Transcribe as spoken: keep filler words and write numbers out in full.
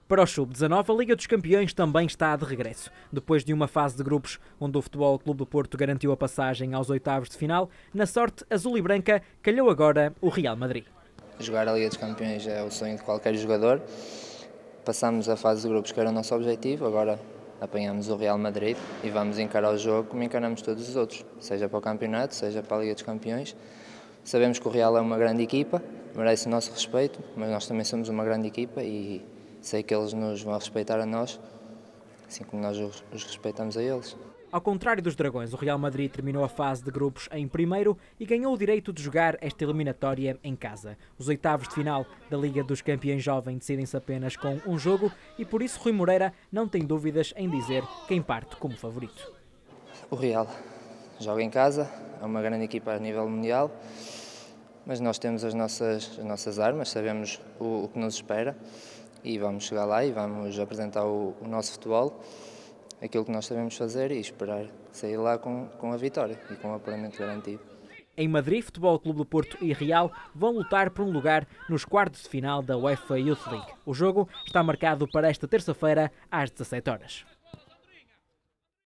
Para o sub dezanove, a Liga dos Campeões também está de regresso. Depois de uma fase de grupos onde o Futebol Clube do Porto garantiu a passagem aos oitavos de final, na sorte azul e branca calhou agora o Real Madrid. Jogar a Liga dos Campeões é o sonho de qualquer jogador. Passamos a fase de grupos que era o nosso objetivo, agora apanhamos o Real Madrid e vamos encarar o jogo como encaramos todos os outros, seja para o campeonato, seja para a Liga dos Campeões. Sabemos que o Real é uma grande equipa, merece o nosso respeito, mas nós também somos uma grande equipa e sei que eles nos vão respeitar a nós, assim como nós os respeitamos a eles. Ao contrário dos Dragões, o Real Madrid terminou a fase de grupos em primeiro e ganhou o direito de jogar esta eliminatória em casa. Os oitavos de final da Liga dos Campeões Jovem decidem-se apenas com um jogo e por isso Rui Moreira não tem dúvidas em dizer quem parte como favorito. O Real joga em casa, é uma grande equipa a nível mundial, mas nós temos as nossas, as nossas armas, sabemos o, o que nos espera e vamos chegar lá e vamos apresentar o, o nosso futebol, aquilo que nós sabemos fazer e esperar sair lá com, com a vitória e com o apuramento garantido. Em Madrid, Futebol Clube do Porto e Real vão lutar por um lugar nos quartos de final da UEFA Youth League. O jogo está marcado para esta terça-feira às dezassete horas.